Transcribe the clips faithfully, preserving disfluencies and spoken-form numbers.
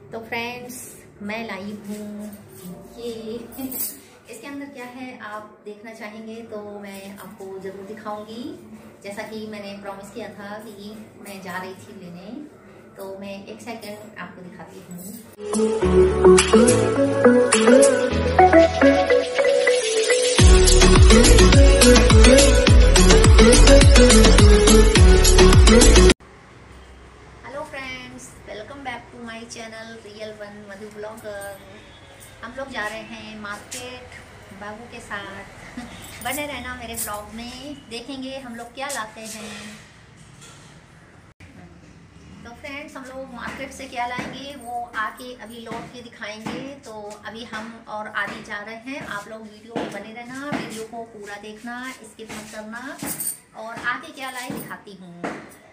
तो फ्रेंड्स मैं लाई हूँ ये इसके अंदर क्या है आप देखना चाहेंगे तो मैं आपको ज़रूर दिखाऊंगी। जैसा कि मैंने प्रॉमिस किया था कि मैं जा रही थी लेने, तो मैं एक सेकंड आपको दिखाती हूँ। Hello friends, welcome back to my channel real one Madhu blogger. हम लोग जा रहे हैं मार्केट बाबू के साथ। बने रहना मेरे ब्लॉग में, देखेंगे हम लोग क्या लाते हैं। तो फ्रेंड्स हम लोग मार्केट से क्या लाएंगे वो आके अभी लौट के दिखाएंगे। तो अभी हम और आदि जा रहे हैं। आप लोग वीडियो में बने रहना, वीडियो को पूरा देखना, स्किप मत करना। और आके क्या लाए दिखाती हूँ।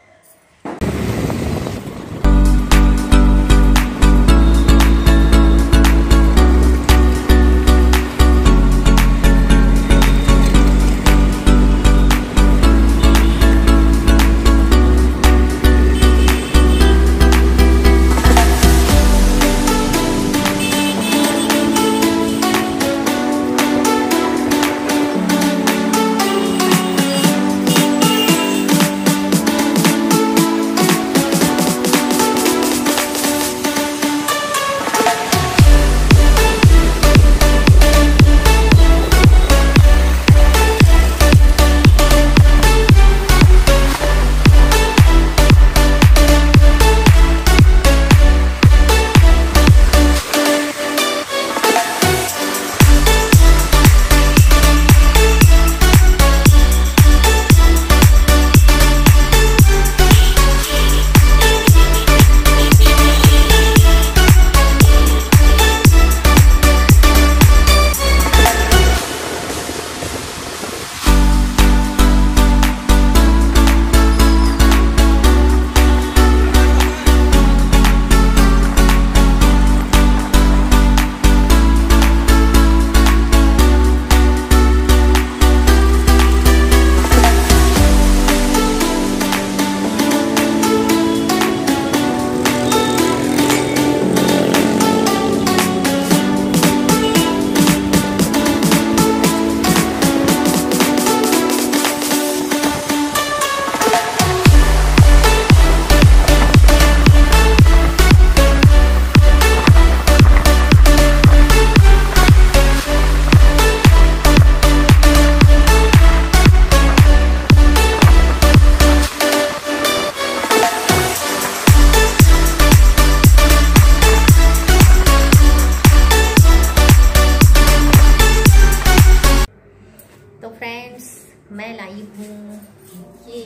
तो फ्रेंड्स मैं लाई हूँ ये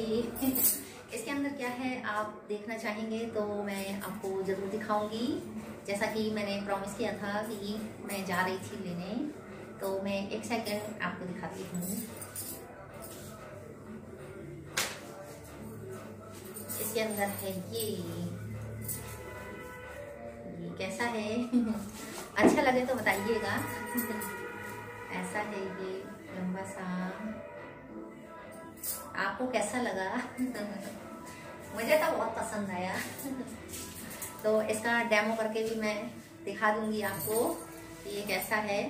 इसके अंदर क्या है आप देखना चाहेंगे तो मैं आपको ज़रूर दिखाऊंगी। जैसा कि मैंने प्रॉमिस किया था कि मैं जा रही थी लेने, तो मैं एक सेकंड आपको दिखाती हूँ। इसके अंदर है ये ये कैसा है अच्छा लगे तो बताइएगा। ऐसा है ये लंबा सा, आपको कैसा लगा? मुझे तो बहुत पसंद आया। तो इसका डेमो करके भी मैं दिखा दूंगी आपको कि ये कैसा है।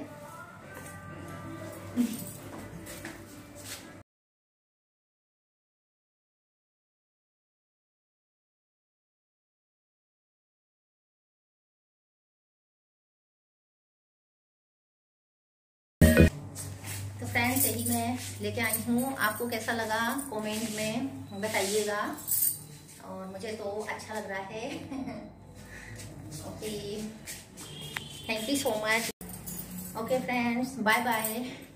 तो फ्रेंड्स यही मैं लेके आई हूँ, आपको कैसा लगा कमेंट में बताइएगा। और मुझे तो अच्छा लग रहा है। Okay, thank you so much. Okay friends, bye bye.